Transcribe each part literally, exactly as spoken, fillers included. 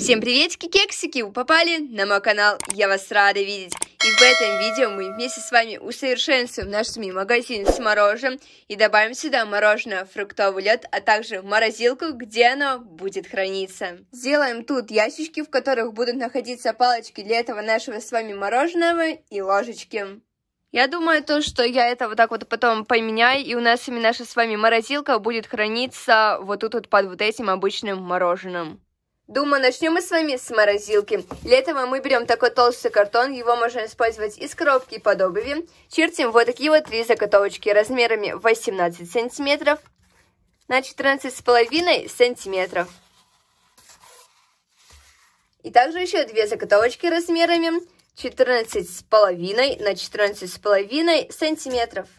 Всем приветики, кексики! Вы попали на мой канал, я вас рада видеть. И в этом видео мы вместе с вами усовершенствуем наш магазин с мороженым и добавим сюда мороженое, фруктовый лед, а также морозилку, где оно будет храниться. Сделаем тут ящички, в которых будут находиться палочки для этого нашего с вами мороженого и ложечки. Я думаю, то, что я это вот так вот потом поменяю, и у нас именно наша с вами морозилка будет храниться вот тут вот под вот этим обычным мороженым. Думаю, начнем мы с вами с морозилки. Для этого мы берем такой толстый картон, его можно использовать из коробки под обуви. Чертим вот такие вот три заготовочки размерами восемнадцать сантиметров на четырнадцать с половиной сантиметров. И также еще две заготовочки размерами четырнадцать с половиной на четырнадцать с половиной сантиметров.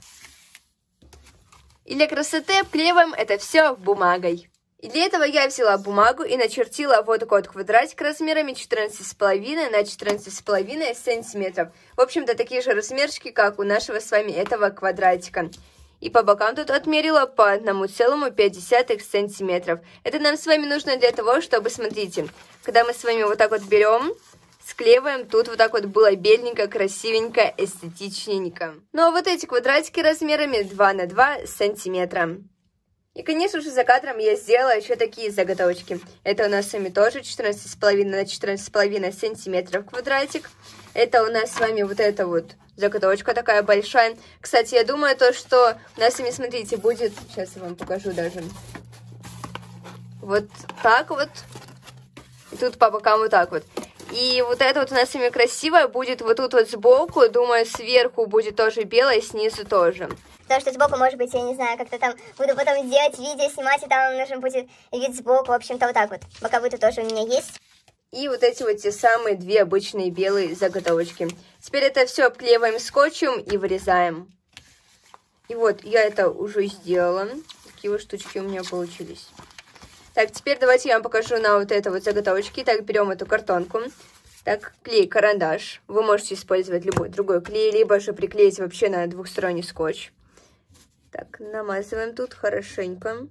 И для красоты обклеиваем это все бумагой. И для этого я взяла бумагу и начертила вот такой вот квадратик размерами четырнадцать с половиной на четырнадцать с половиной сантиметров. В общем-то, такие же размерчики, как у нашего с вами этого квадратика. И по бокам тут отмерила по одному целому пять десятых сантиметров. Это нам с вами нужно для того, чтобы, смотрите, когда мы с вами вот так вот берем, склеиваем, тут вот так вот было беленько, красивенько, эстетичненько. Ну а вот эти квадратики размерами два на два сантиметра. И, конечно же, за кадром я сделала еще такие заготовочки. Это у нас с вами тоже четырнадцать с половиной на четырнадцать с половиной сантиметров квадратик. Это у нас с вами вот эта вот заготовочка такая большая. Кстати, я думаю, то, что у нас с вами, смотрите, будет... Сейчас я вам покажу даже. Вот так вот. И тут по бокам вот так вот. И вот это вот у нас с вами красивое будет вот тут вот сбоку. Думаю, сверху будет тоже белое, снизу тоже. Потому что сбоку, может быть, я не знаю, как-то там буду потом делать видео, снимать, и там нужен будет вид сбоку. В общем-то, вот так вот. Боковые-то тоже у меня есть. И вот эти вот те самые две обычные белые заготовочки. Теперь это все обклеиваем скотчем и вырезаем. И вот, я это уже сделала. Такие вот штучки у меня получились. Так, теперь давайте я вам покажу на вот это вот заготовочки. Так, берем эту картонку. Так, клей-карандаш. Вы можете использовать любой другой клей, либо же приклеить вообще на двухсторонний скотч. Так, намазываем тут хорошенько.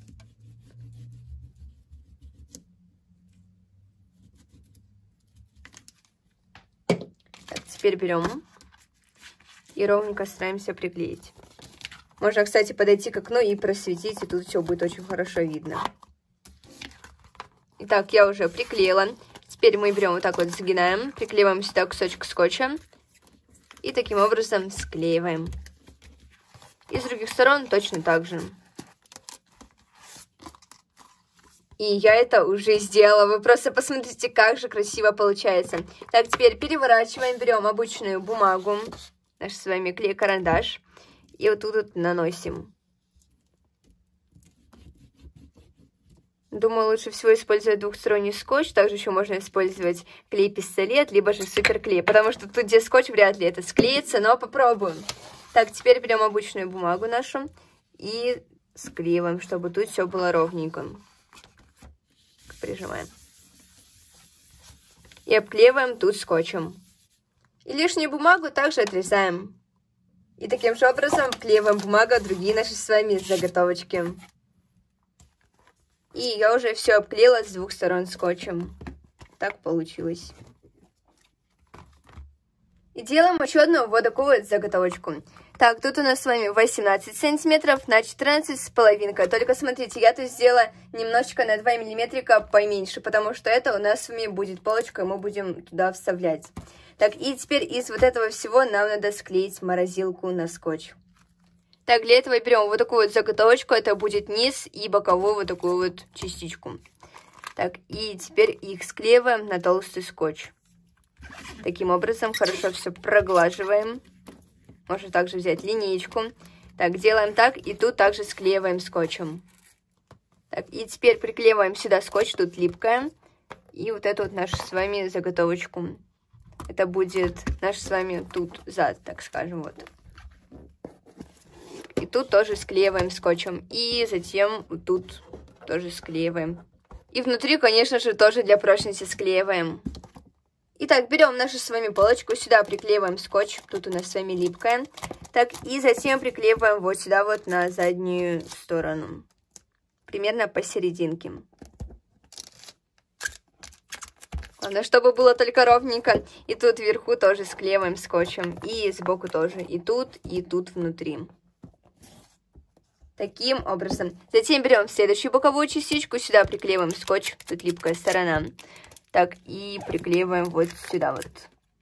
Так, теперь берем и ровненько стараемся приклеить. Можно, кстати, подойти к окну и просветить, и тут все будет очень хорошо видно. Итак, я уже приклеила. Теперь мы берем вот так вот, загинаем, приклеиваем сюда кусочек скотча и таким образом склеиваем. И с других сторон точно так же. И я это уже сделала. Вы просто посмотрите, как же красиво получается. Так, теперь переворачиваем, берем обычную бумагу, наш с вами клей-карандаш, и вот тут вот наносим. Думаю, лучше всего использовать двухсторонний скотч. Также еще можно использовать клей-пистолет, либо же суперклей, потому что тут, где скотч, вряд ли это склеится, но попробуем. Так, теперь берем обычную бумагу нашу и склеиваем, чтобы тут все было ровненько. Прижимаем. И обклеиваем тут скотчем. И лишнюю бумагу также отрезаем. И таким же образом обклеиваем бумагу другие наши с вами заготовочки. И я уже все обклеила с двух сторон скотчем. Так получилось. И делаем еще одну вот такую вот заготовочку. Так, тут у нас с вами восемнадцать сантиметров на четырнадцать с половиной. Только смотрите, я тут сделала немножечко на два миллиметрика поменьше, потому что это у нас с вами будет полочка, и мы будем туда вставлять. Так, и теперь из вот этого всего нам надо склеить морозилку на скотч. Так, для этого берем вот такую вот заготовочку, это будет низ и боковую вот такую вот частичку. Так, и теперь их склеиваем на толстый скотч. Таким образом хорошо все проглаживаем. Можно также взять линеечку. Так, делаем так, и тут также склеиваем скотчем. Так, и теперь приклеиваем сюда скотч, тут липкая. И вот эту вот нашу с вами заготовочку. Это будет наш с вами тут зад, так скажем, вот. И тут тоже склеиваем скотчем. И затем тут тоже склеиваем. И внутри, конечно же, тоже для прочности склеиваем. Итак, берем нашу с вами полочку, сюда приклеиваем скотч, тут у нас с вами липкая. Так, и затем приклеиваем вот сюда вот на заднюю сторону. Примерно посерединке. Главное, чтобы было только ровненько. И тут вверху тоже склеиваем скотчем. И сбоку тоже. И тут, и тут внутри. Таким образом. Затем берем следующую боковую частичку. Сюда приклеиваем скотч. Тут липкая сторона. Так, и приклеиваем вот сюда вот.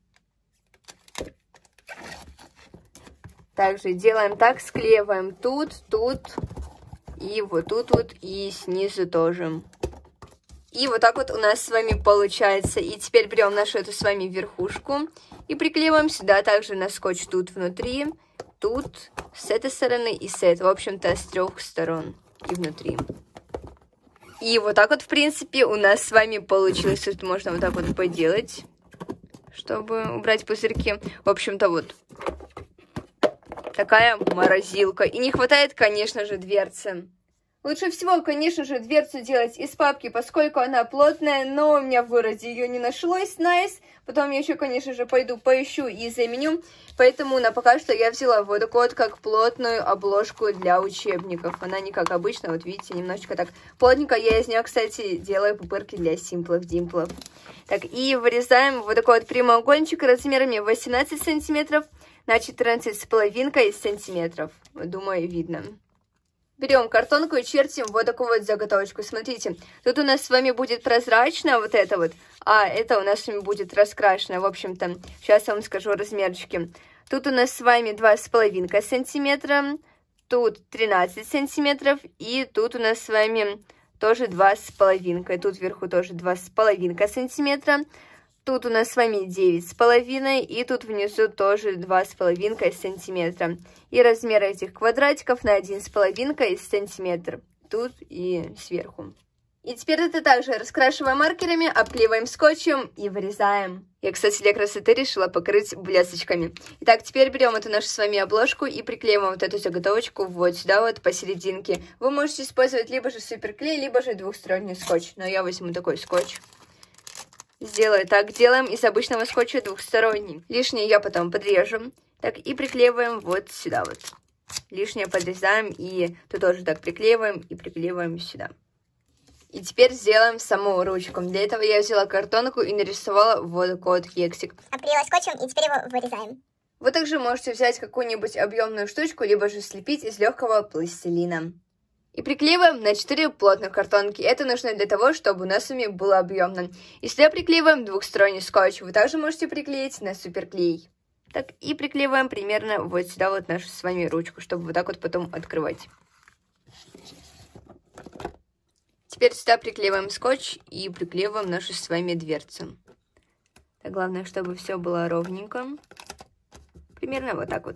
Также делаем так. Склеиваем тут, тут. И вот тут вот. И снизу тоже. И вот так вот у нас с вами получается. И теперь берем нашу эту с вами верхушку и приклеиваем сюда также на скотч тут внутри, тут, с этой стороны и с этой. В общем-то, с трех сторон и внутри. И вот так вот, в принципе, у нас с вами получилось. Тут можно вот так вот поделать, чтобы убрать пузырьки. В общем-то, вот такая морозилка. И не хватает, конечно же, дверцы. Лучше всего, конечно же, дверцу делать из папки, поскольку она плотная, но у меня в городе ее не нашлось, nice. Потом я еще, конечно же, пойду поищу и заменю. Поэтому на пока что я взяла вот такую вот как плотную обложку для учебников. Она не как обычно, вот видите, немножечко так плотненько. Я из нее, кстати, делаю пупырки для симплов, димплов. Так, и вырезаем вот такой вот прямоугольничек размерами восемнадцать сантиметров на четырнадцать с половиной сантиметров. Думаю, видно. Берем картонку и чертим вот такую вот заготовочку. Смотрите, тут у нас с вами будет прозрачно вот это вот, а это у нас с вами будет раскрашено. В общем-то, сейчас я вам скажу размерчики. Тут у нас с вами два с половиной сантиметра, тут тринадцать сантиметров, и тут у нас с вами тоже два с половиной. Тут вверху тоже два с половиной сантиметра. Тут у нас с вами девять с половиной, и тут внизу тоже два с половиной сантиметра. И размер этих квадратиков на один с половиной сантиметр. Тут и сверху. И теперь это также раскрашиваем маркерами, обклеиваем скотчем и вырезаем. Я, кстати, для красоты решила покрыть блесточками. Итак, теперь берем эту нашу с вами обложку и приклеиваем вот эту заготовочку вот сюда вот посерединке. Вы можете использовать либо же суперклей, либо же двухсторонний скотч. Но я возьму такой скотч. Сделаю так. Делаем из обычного скотча двухсторонний. Лишнее я потом подрежу. Так, и приклеиваем вот сюда вот. Лишнее подрезаем и тут тоже так приклеиваем и приклеиваем сюда. И теперь сделаем саму ручку. Для этого я взяла картонку и нарисовала вот такой вот кексик. Обклеила скотчем и теперь его вырезаем. Вы также можете взять какую-нибудь объемную штучку, либо же слепить из легкого пластилина. И приклеиваем на четыре плотных картонки. Это нужно для того, чтобы у нас с вами было объемно. Если приклеиваем двухсторонний скотч, вы также можете приклеить на суперклей. Так, и приклеиваем примерно вот сюда вот нашу с вами ручку, чтобы вот так вот потом открывать. Теперь сюда приклеиваем скотч и приклеиваем нашу с вами дверцу. Так, главное, чтобы все было ровненько. Примерно вот так вот.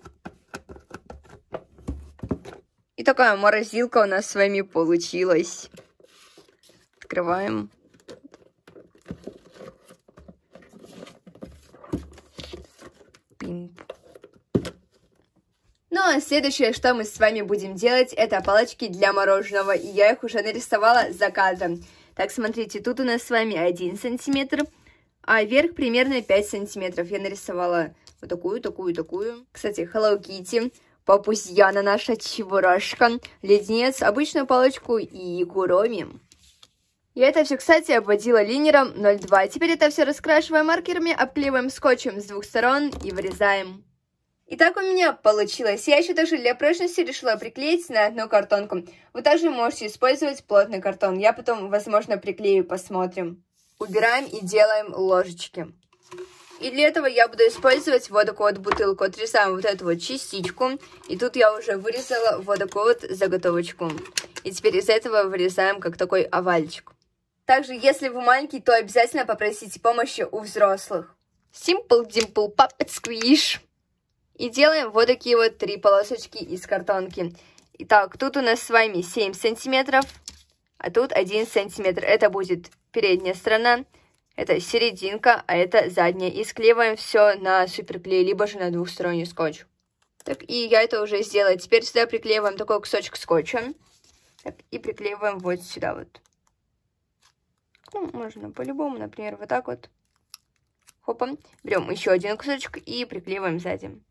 И такая морозилка у нас с вами получилась. Открываем. Пимп. Ну а следующее, что мы с вами будем делать, это палочки для мороженого. И я их уже нарисовала за кадром. Так, смотрите, тут у нас с вами один сантиметр, а вверх примерно пять сантиметров. Я нарисовала вот такую, такую, такую. Кстати, Hello Kitty. Папузьяна наша, чебурашка, леденец, обычную палочку и куроми. Я это все, кстати, обводила линером ноль два. Теперь это все раскрашиваем маркерами, обклеиваем скотчем с двух сторон и вырезаем. И так у меня получилось. Я еще даже для прочности решила приклеить на одну картонку. Вы также можете использовать плотный картон. Я потом, возможно, приклею, посмотрим. Убираем и делаем ложечки. И для этого я буду использовать вот такую вот бутылку. Отрезаем вот эту вот частичку. И тут я уже вырезала вот такую вот заготовочку. И теперь из этого вырезаем как такой овальчик. Также, если вы маленький, то обязательно попросите помощи у взрослых. Simple Dimple Puppet Squish. И делаем вот такие вот три полосочки из картонки. Итак, тут у нас с вами семь сантиметров. А тут один сантиметр. Это будет передняя сторона. Это серединка, а это задняя. И склеиваем все на суперклей, либо же на двухсторонний скотч. Так, и я это уже сделала. Теперь сюда приклеиваем такой кусочек скотча. Так, и приклеиваем вот сюда вот. Ну, можно по-любому, например, вот так вот. Хопа. Берем еще один кусочек и приклеиваем сзади.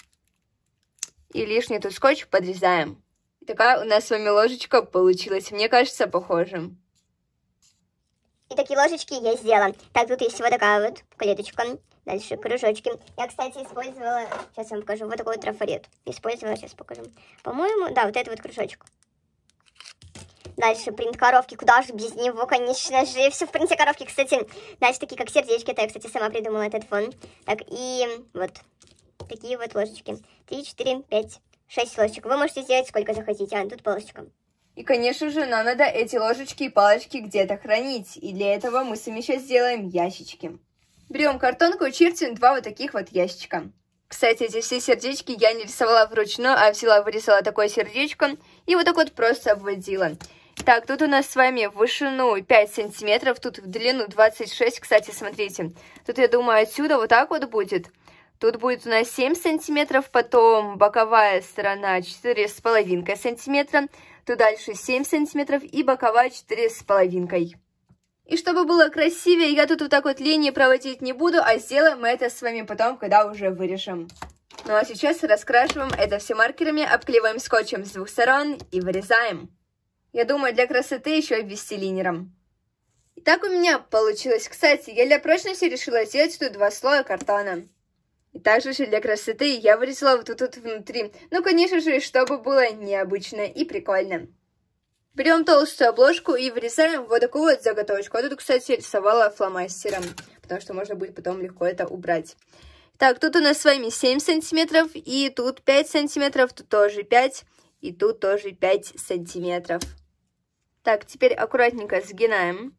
И лишний тут скотч подрезаем. И такая у нас с вами ложечка получилась. Мне кажется, похожим. И такие ложечки я сделала. Так, тут есть вот такая вот клеточка. Дальше кружочки. Я, кстати, использовала... Сейчас я вам покажу. Вот такой вот трафарет. Использовала, сейчас покажу. По-моему, да, вот это вот кружочек. Дальше принт коровки. Куда же без него, конечно же. Все в принте коровки, кстати. Дальше такие, как сердечки. Это я, кстати, сама придумала этот фон. Так, и вот такие вот ложечки. Три, четыре, пять, шесть ложечек. Вы можете сделать сколько захотите. А, тут полосочка. И, конечно же, нам надо эти ложечки и палочки где-то хранить. И для этого мы с вами сейчас сделаем ящички. Берем картонку и чертим два вот таких вот ящичка. Кстати, эти все сердечки я не рисовала вручную, а взяла, вырисовала такое сердечко и вот так вот просто обводила. Так, тут у нас с вами в вышину пять сантиметров, тут в длину двадцать шесть. Кстати, смотрите, тут, я думаю, отсюда вот так вот будет. Тут будет у нас семь сантиметров, потом боковая сторона четыре с половиной сантиметра. Тут дальше семь сантиметров и боковая четыре с половиной. И чтобы было красивее, я тут вот так вот линии проводить не буду, а сделаем мы это с вами потом, когда уже вырежем. Ну а сейчас раскрашиваем это все маркерами, обклеиваем скотчем с двух сторон и вырезаем. Я думаю, для красоты еще обвести линером. И так у меня получилось. Кстати, я для прочности решила сделать тут два слоя картона. И также же для красоты я вырезала вот тут вот внутри. Ну, конечно же, чтобы было необычно и прикольно. Берем толстую обложку и вырезаем вот такую вот заготовочку. А тут, кстати, рисовала фломастером, потому что можно будет потом легко это убрать. Так, тут у нас с вами семь сантиметров, и тут пять сантиметров, тут тоже пять, и тут тоже пять сантиметров. Так, теперь аккуратненько сгинаем.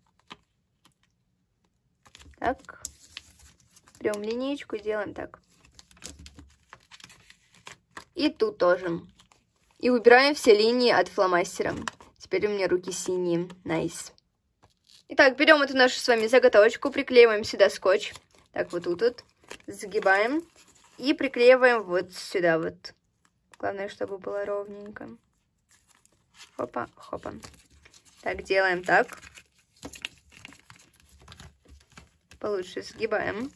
Так, берем линеечку и делаем так. И тут тоже. И убираем все линии от фломастера. Теперь у меня руки синие. Найс. Nice. Итак, берем эту нашу с вами заготовочку, приклеиваем сюда скотч. Так, вот тут вот. Загибаем. И приклеиваем вот сюда вот. Главное, чтобы было ровненько. Хопа, хопа. Так, делаем так. Получше сгибаем.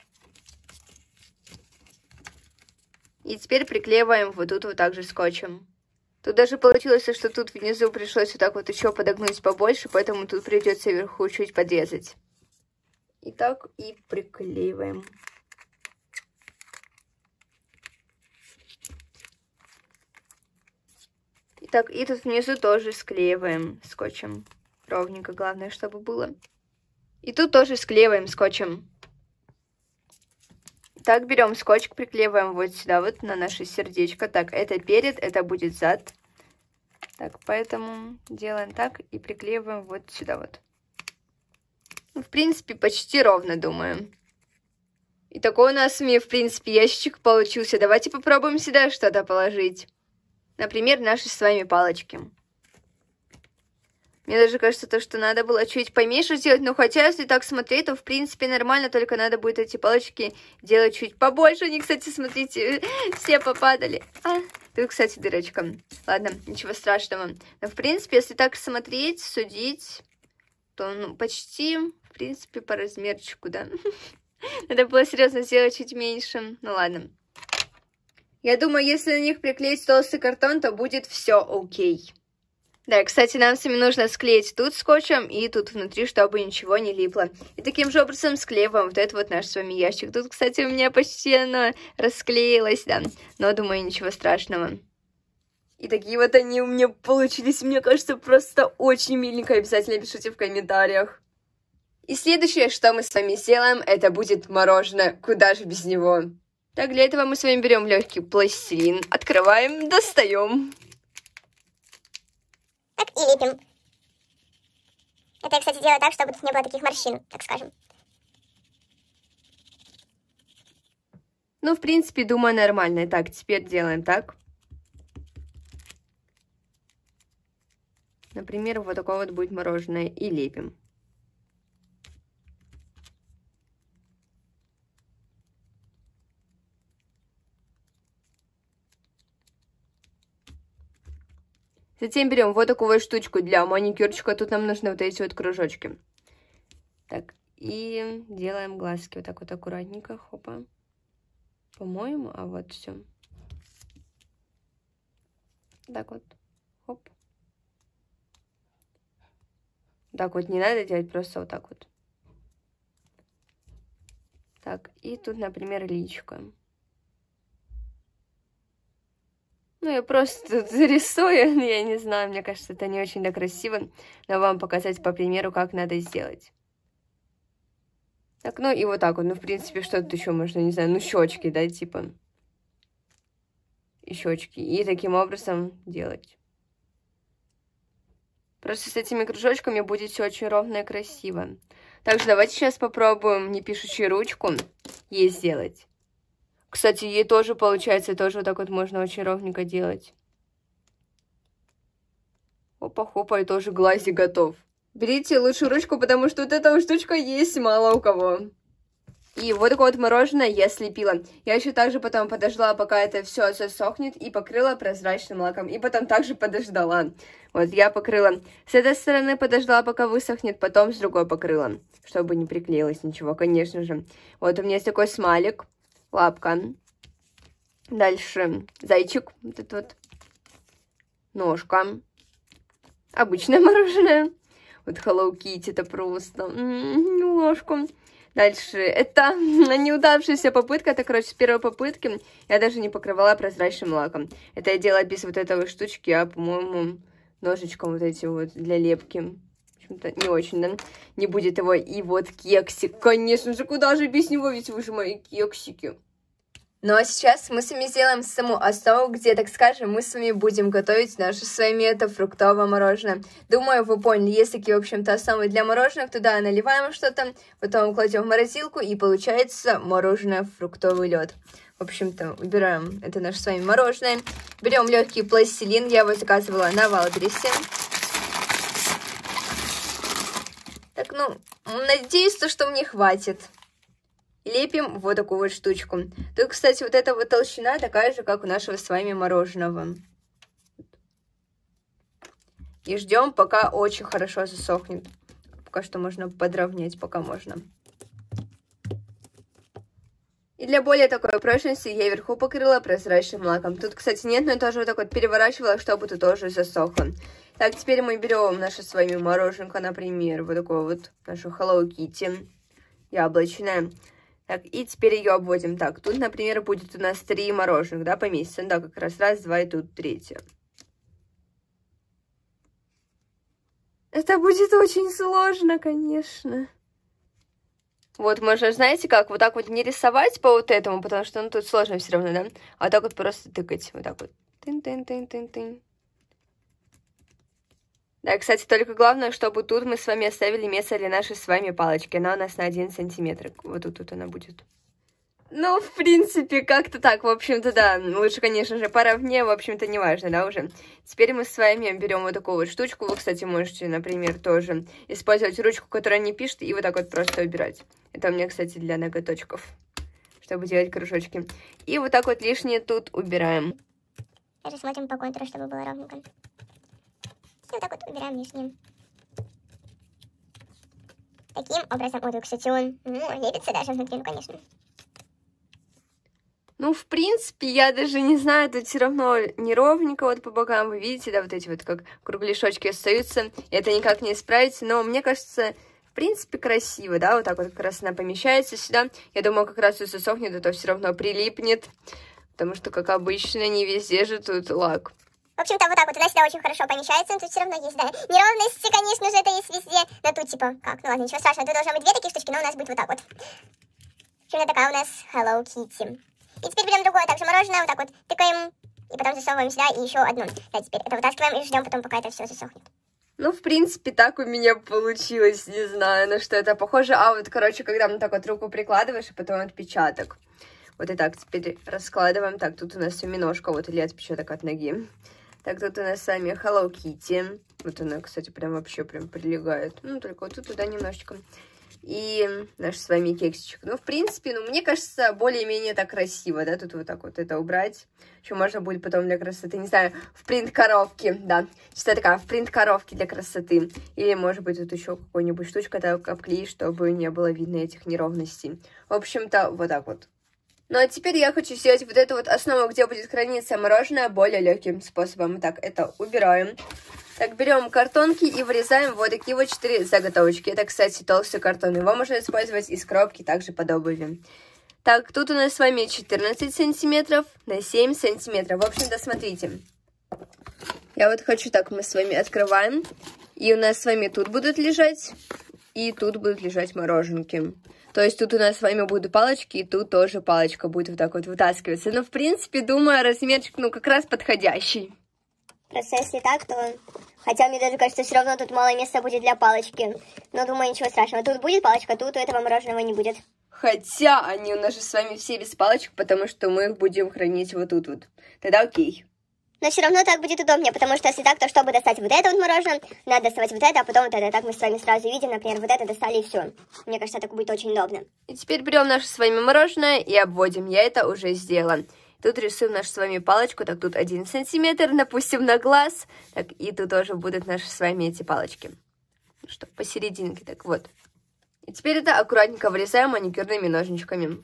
И теперь приклеиваем вот тут вот также скотчем. Тут даже получилось, что тут внизу пришлось вот так вот еще подогнуть побольше, поэтому тут придется вверху чуть подрезать. И так и приклеиваем. Итак, и тут внизу тоже склеиваем скотчем. Ровненько, главное, чтобы было. И тут тоже склеиваем скотчем. Так, берем скотч, приклеиваем вот сюда, вот на наше сердечко. Так, это перед, это будет зад. Так, поэтому делаем так и приклеиваем вот сюда вот. Ну, в принципе, почти ровно, думаю. И такой у нас, в принципе, ящичек получился. Давайте попробуем сюда что-то положить. Например, наши с вами палочки. Мне даже кажется, то, что надо было чуть поменьше сделать, но хотя, если так смотреть, то, в принципе, нормально, только надо будет эти палочки делать чуть побольше. Они, кстати, смотрите, все попадали. А, тут, кстати, дырочка. Ладно, ничего страшного. Но, в принципе, если так смотреть, судить, то, ну, почти, в принципе, по размерчику, да. Надо было серьезно сделать чуть меньше. Ну, ладно. Я думаю, если на них приклеить толстый картон, то будет все окей. Да, кстати, нам с вами нужно склеить тут скотчем и тут внутри, чтобы ничего не липло. И таким же образом склеиваем вот этот вот наш с вами ящик. Тут, кстати, у меня почти оно расклеилось, да. Но, думаю, ничего страшного. И такие вот они у меня получились. Мне кажется, просто очень миленько. Обязательно пишите в комментариях. И следующее, что мы с вами сделаем, это будет мороженое. Куда же без него? Так, для этого мы с вами берем легкий пластилин, открываем, достаем. Так, и лепим. Это я, кстати, делаю так, чтобы тут не было таких морщин, так скажем. Ну, в принципе, думаю, нормально. Так, теперь делаем так. Например, вот такое вот будет мороженое. И лепим. Затем берем вот такую вот штучку для маникюрчика. Тут нам нужны вот эти вот кружочки. Так, и делаем глазки вот так вот аккуратненько. Хопа. По-моему, а вот все. Так вот. Хоп. Так вот не надо делать, просто вот так вот. Так, и тут, например, личко. Ну, я просто тут рисую, я не знаю, мне кажется, это не очень так красиво, но вам показать по примеру, как надо сделать. Так, ну и вот так вот, ну, в принципе, что тут еще можно, не знаю, ну, щечки, да, типа. И щечки, и таким образом делать. Просто с этими кружочками будет все очень ровно и красиво. Также давайте сейчас попробуем непишущую ручку ей сделать. Кстати, ей тоже получается, тоже вот так вот можно очень ровненько делать. Опа-хопа, и тоже глазик готов. Берите лучшую ручку, потому что вот эта штучка есть мало у кого. И вот такое вот мороженое я слепила. Я еще также потом подождала, пока это все засохнет, и покрыла прозрачным лаком. И потом также подождала. Вот я покрыла с этой стороны, подождала, пока высохнет, потом с другой покрыла, чтобы не приклеилось ничего, конечно же. Вот у меня есть такой смайлик, лапка. Дальше зайчик, вот этот вот, ножка. Обычное мороженое. Вот Hello Kitty, это просто м-м, ложку. Дальше, это неудавшаяся попытка, это, короче, с первой попытки я даже не покрывала прозрачным лаком. Это я делала без вот этой штучки, а, по-моему, ножичком вот этим вот для лепки. В общем-то, не очень, да? Не будет его. И вот кексик, конечно же, куда же без него, ведь вы же мои кексики. Ну а сейчас мы с вами сделаем саму основу, где, так скажем, мы с вами будем готовить наше с вами это фруктовое мороженое. Думаю, вы поняли, есть такие, в общем-то, основы для мороженых. Туда наливаем что-то, потом кладем в морозилку, и получается мороженое фруктовый лед. В общем-то, убираем это наше с вами мороженое. Берем легкий пластилин, я его заказывала на Валбересе. Так, ну, надеюсь, что мне хватит. Лепим вот такую вот штучку. Тут, кстати, вот эта вот толщина такая же, как у нашего с вами мороженого. И ждем, пока очень хорошо засохнет. Пока что можно подровнять, пока можно. И для более такой прочности я вверху покрыла прозрачным лаком. Тут, кстати, нет, но я тоже вот так вот переворачивала, чтобы тут тоже засохло. Так, теперь мы берем наше с вами мороженка, например, вот такое вот, нашу Hello Kitty яблочное. Так, и теперь ее обводим. Так, тут, например, будет у нас три мороженых, да, поместится. Да, как раз раз, два, и тут третье. Это будет очень сложно, конечно. Вот, можно, знаете как, вот так вот не рисовать по вот этому, потому что, ну, тут сложно все равно, да? А вот так вот просто тыкать, вот так вот. Тын-тын-тын-тын-тын. Да, кстати, только главное, чтобы тут мы с вами оставили место для нашей с вами палочки. Она у нас на один сантиметр. Вот тут, тут она будет. Ну, в принципе, как-то так. В общем-то, да. Лучше, конечно же, поровнее. В общем-то, не важно, да, уже. Теперь мы с вами берем вот такую вот штучку. Вы, кстати, можете, например, тоже использовать ручку, которая не пишет, и вот так вот просто убирать. Это у меня, кстати, для ноготочков, чтобы делать кружочки. И вот так вот лишнее тут убираем. Даже смотрим по контуру, чтобы было ровненько. И вот так вот убираем лишнее. Таким образом, ой, кстати, он ну, лепится даже внутри, ну, конечно. Ну, в принципе, я даже не знаю, тут все равно неровненько вот по бокам, вы видите, да, вот эти вот как кругляшочки остаются, это никак не исправить, но мне кажется, в принципе, красиво, да, вот так вот как раз она помещается сюда, я думаю, как раз и засохнет, а то все равно прилипнет, потому что, как обычно, не везде же тут лак. В общем-то, вот так вот туда-сюда очень хорошо помещается, но тут все равно есть, да, неровности, конечно же, это есть везде, но тут, типа, как, ну ладно, ничего страшного, тут должно быть две такие штучки, но у нас будет вот так вот. В общем, такая у нас Hello Kitty. И теперь берем другое, также мороженое, вот так вот тыкаем, и потом засовываем сюда, и еще одно. Да, теперь это вытаскиваем и ждем потом, пока это все засохнет. Ну, в принципе, так у меня получилось, не знаю, на что это похоже. А вот, короче, когда мы так вот руку прикладываешь, и потом отпечаток. Вот и так теперь раскладываем. Так, тут у нас семеножка, вот, или отпечаток от ноги. Так, тут у нас с вами Hello Kitty. Вот она, кстати, прям вообще прям прилегает. Ну, только вот тут туда немножечко. И наш с вами кексичек. Ну, в принципе, ну, мне кажется, более-менее так красиво, да, тут вот так вот это убрать. Еще можно будет потом для красоты, не знаю, в принт коровки, да, что такая, в принт коровки для красоты. Или, может быть, тут еще какую-нибудь штучку так обклеить, чтобы не было видно этих неровностей. В общем-то, вот так вот. Ну, а теперь я хочу сделать вот эту вот основу, где будет храниться мороженое, более легким способом. Так, это убираем. Так, берем картонки и вырезаем вот такие вот четыре заготовочки. Это, кстати, толстый картон. Его можно использовать из коробки, также под обувью. Так, тут у нас с вами четырнадцать сантиметров на семь сантиметров. В общем-то, смотрите. Я вот хочу так, мы с вами открываем. И у нас с вами тут будут лежать, и тут будут лежать мороженки. То есть тут у нас с вами будут палочки, и тут тоже палочка будет вот так вот вытаскиваться. Но, в принципе, думаю, размерчик, ну, как раз подходящий. Просто если так, то... Хотя мне даже кажется, все равно тут мало места будет для палочки. Но думаю, ничего страшного. Тут будет палочка, тут у этого мороженого не будет. Хотя они у нас же с вами все без палочек, потому что мы их будем хранить вот тут вот. Тогда окей. Но все равно так будет удобнее, потому что если так, то чтобы достать вот это вот мороженое, надо доставать вот это, а потом вот это. Так мы с вами сразу видим, например, вот это достали и все. Мне кажется, так будет очень удобно. И теперь берем наше с вами мороженое и обводим. Я это уже сделала. Тут рисуем нашу с вами палочку. Так, тут один сантиметр, напустим на глаз. Так, и тут тоже будут наши с вами эти палочки. Что, посерединке, так вот. И теперь это аккуратненько вырезаем маникюрными ножничками.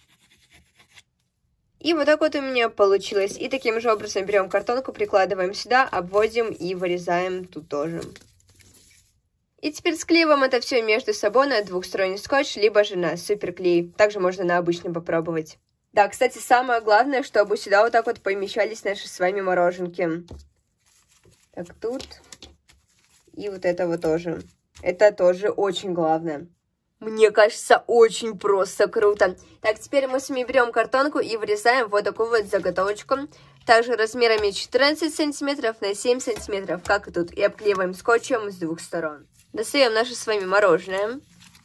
И вот так вот у меня получилось. И таким же образом берем картонку, прикладываем сюда, обводим и вырезаем тут тоже. И теперь склеиваем это все между собой на двухсторонний скотч, либо же на суперклей. Также можно на обычном попробовать. Да, кстати, самое главное, чтобы сюда вот так вот помещались наши с вами мороженки. Так, тут. И вот это вот тоже. Это тоже очень главное. Мне кажется, очень просто круто. Так, теперь мы с вами берем картонку и вырезаем вот такую вот заготовочку. Также размерами четырнадцать сантиметров на семь сантиметров, как и тут. И обклеиваем скотчем с двух сторон. Достаем наше с вами мороженое.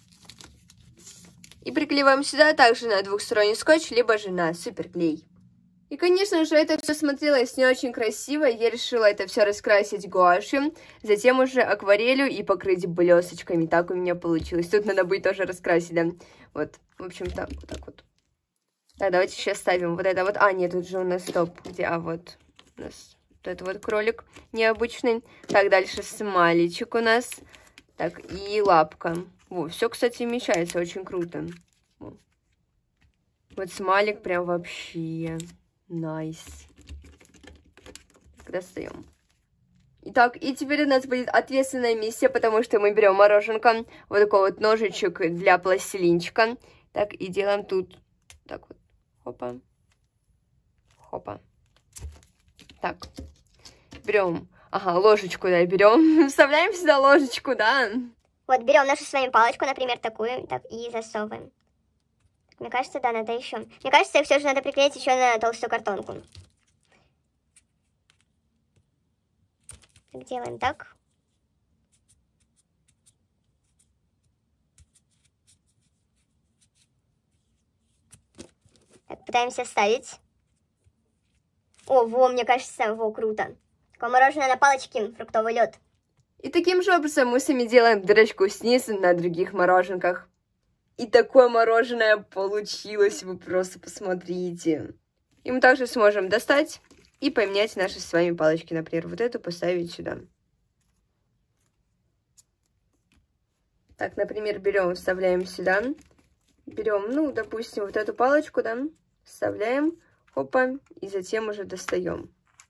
И приклеиваем сюда также на двухсторонний скотч, либо же на суперклей. И, конечно же, это все смотрелось не очень красиво. Я решила это все раскрасить гуашью, затем уже акварелью и покрыть блесочками. Так у меня получилось. Тут надо будет тоже раскрасить, да. Вот, в общем, так, вот так вот. Так, давайте сейчас ставим вот это вот. А, нет, тут же у нас стоп. Где? А, вот. У нас вот это вот кролик необычный. Так, дальше смайличек у нас. Так, и лапка. Во, все, кстати, вмещается. Очень круто. Во. Вот смайлик прям вообще... Найс. Nice. Достаем. Итак, и теперь у нас будет ответственная миссия, потому что мы берем мороженка, вот такой вот ножичек для пластилинчика. Так, и делаем тут, так вот, хопа, хопа. Так, берем, ага, ложечку, да, берем, вставляем сюда ложечку, да. Вот, берем нашу с вами палочку, например, такую, так, и засовываем. Мне кажется, да, надо еще. Мне кажется, их все же надо приклеить еще на толстую картонку. Так, делаем так. Так, пытаемся вставить. О, во, мне кажется, во, круто. Такое мороженое на палочке, фруктовый лед. И таким же образом мы сами делаем дырочку снизу на других мороженках. И такое мороженое получилось, вы просто посмотрите. И мы также сможем достать и поменять наши с вами палочки. Например, вот эту поставить сюда. Так, например, берем, вставляем сюда. Берем, ну, допустим, вот эту палочку, да, вставляем, опа, и затем уже достаем.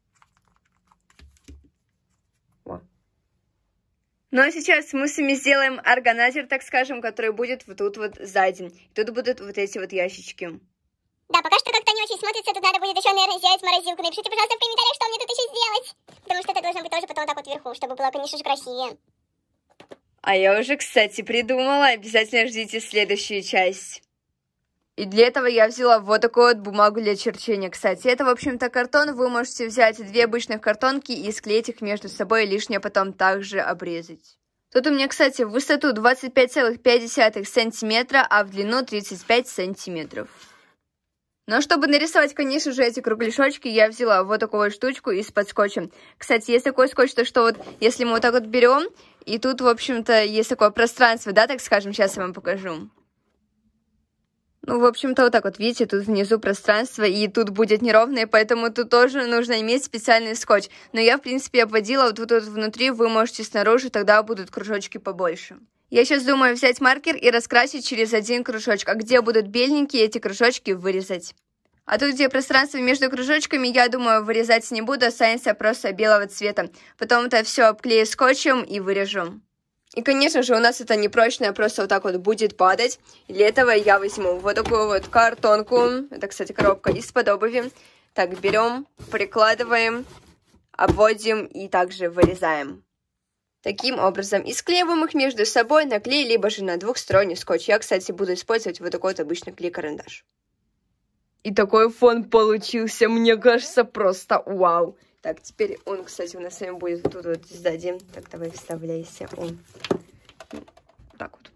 Ну а сейчас мы с вами сделаем органайзер, так скажем, который будет вот тут вот сзади. И тут будут вот эти вот ящички. Да, пока что как-то не очень смотрится, тут надо будет еще, наверное, сделать морозилку. Напишите, пожалуйста, в комментариях, что мне тут еще сделать. Потому что это должно быть тоже потом так вот вверху, чтобы было, конечно же, красивее. А я уже, кстати, придумала. Обязательно ждите следующую часть. И для этого я взяла вот такую вот бумагу для черчения. Кстати, это, в общем-то, картон. Вы можете взять две обычных картонки и склеить их между собой, и лишнее потом также обрезать. Тут у меня, кстати, в высоту двадцать пять целых пять десятых сантиметра, а в длину тридцать пять сантиметров. Но чтобы нарисовать, конечно же, эти кругляшочки, я взяла вот такую вот штучку из-под скотча. Кстати, есть такой скотч, то что вот, если мы вот так вот берем, и тут, в общем-то, есть такое пространство, да, так скажем, сейчас я вам покажу. Ну, в общем-то, вот так вот, видите, тут внизу пространство, и тут будет неровное, поэтому тут тоже нужно иметь специальный скотч. Но я, в принципе, обводила вот тут вот внутри, вы можете снаружи, тогда будут кружочки побольше. Я сейчас думаю взять маркер и раскрасить через один кружочек, а где будут беленькие, эти кружочки вырезать. А тут, где пространство между кружочками, я думаю, вырезать не буду, останется просто белого цвета. Потом это все обклею скотчем и вырежу. И, конечно же, у нас это не прочное, просто вот так вот будет падать. И для этого я возьму вот такую вот картонку. Это, кстати, коробка из-под обуви. Так, берем, прикладываем, обводим и также вырезаем. Таким образом, и склеиваем их между собой на клей, либо же на двухсторонний скотч. Я, кстати, буду использовать вот такой вот обычный клей-карандаш. И такой фон получился, мне кажется, просто вау. Так, теперь он, кстати, у нас с вами будет тут вот сзади. Так, давай вставляйся. Он. Так вот.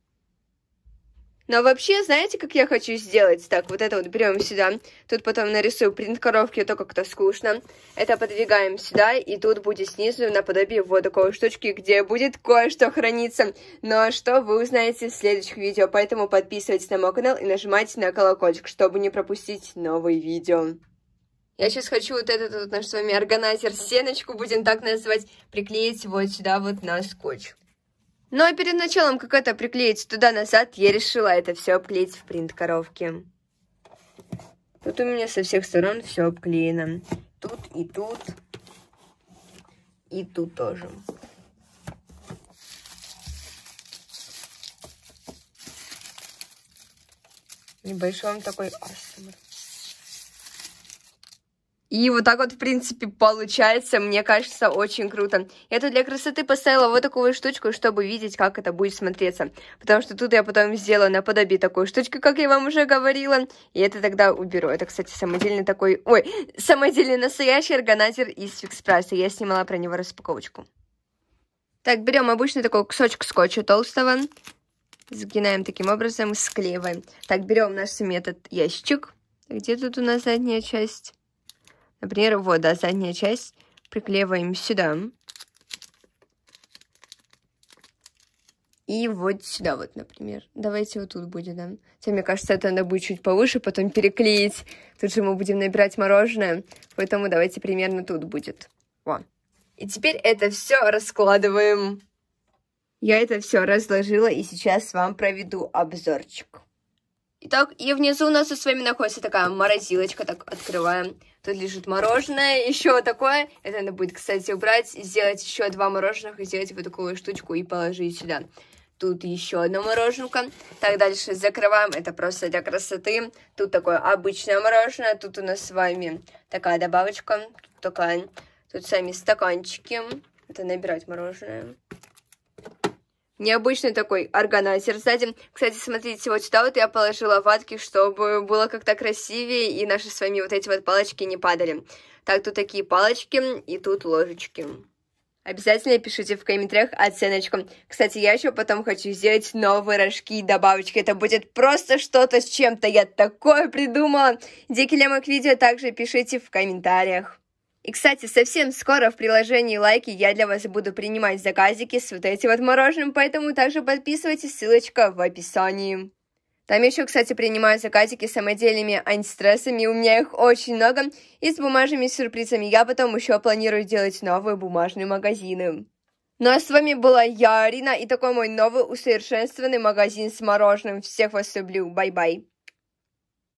Но вообще, знаете, как я хочу сделать? Так, вот это вот берем сюда. Тут потом нарисую принт коровки, то как-то скучно. Это подвигаем сюда, и тут будет снизу наподобие вот такой штучки, где будет кое-что храниться. Но что вы узнаете в следующих видео, поэтому подписывайтесь на мой канал и нажимайте на колокольчик, чтобы не пропустить новые видео. Я сейчас хочу вот этот вот наш с вами органайзер, стеночку, будем так называть, приклеить вот сюда вот на скотч. Ну а перед началом, как это приклеить туда-назад, я решила это все обклеить в принт коровки. Тут у меня со всех сторон все обклеено. Тут и тут. И тут тоже. Небольшой он такой асмр. И вот так вот, в принципе, получается, мне кажется, очень круто. Я тут для красоты поставила вот такую штучку, чтобы видеть, как это будет смотреться. Потому что тут я потом сделаю наподобие такой штучки, как я вам уже говорила. И это тогда уберу. Это, кстати, самодельный такой... Ой, самодельный настоящий органайзер из Fix Price. Я снимала про него распаковочку. Так, берем обычный такой кусочек скотча толстого. Сгинаем таким образом, склеиваем. Так, берем наш этот ящичек. Где тут у нас задняя часть? Например, вот, да, задняя часть приклеиваем сюда. И вот сюда вот, например. Давайте вот тут будет, да. Хотя, мне кажется, это надо будет чуть повыше, потом переклеить. Тут же мы будем набирать мороженое, поэтому давайте примерно тут будет. Вот. И теперь это все раскладываем. Я это все разложила, и сейчас вам проведу обзорчик. Итак, и внизу у нас с вами находится такая морозилочка, так открываем. Тут лежит мороженое, еще такое. Это надо будет, кстати, убрать, сделать еще два мороженых и сделать вот такую штучку и положить сюда. Тут еще одно мороженка. Так, дальше закрываем, это просто для красоты. Тут такое обычное мороженое, тут у нас с вами такая добавочка, тут такая, тут сами стаканчики. Это набирать мороженое. Необычный такой органайзер сзади. Кстати, смотрите, вот сюда вот я положила ватки, чтобы было как-то красивее, и наши с вами вот эти вот палочки не падали. Так, тут такие палочки, и тут ложечки. Обязательно пишите в комментариях оценочку. Кстати, я еще потом хочу сделать новые рожки и добавочки. Это будет просто что-то с чем-то. Я такое придумала. Идейки для моих видео также пишите в комментариях. И, кстати, совсем скоро в приложении Лайки я для вас буду принимать заказики с вот этим вот мороженым, поэтому также подписывайтесь, ссылочка в описании. Там еще, кстати, принимаю заказики с самодельными антистрессами, у меня их очень много, и с бумажными сюрпризами. Я потом еще планирую делать новые бумажные магазины. Ну а с вами была я, Арина, и такой мой новый усовершенствованный магазин с мороженым. Всех вас люблю, бай-бай.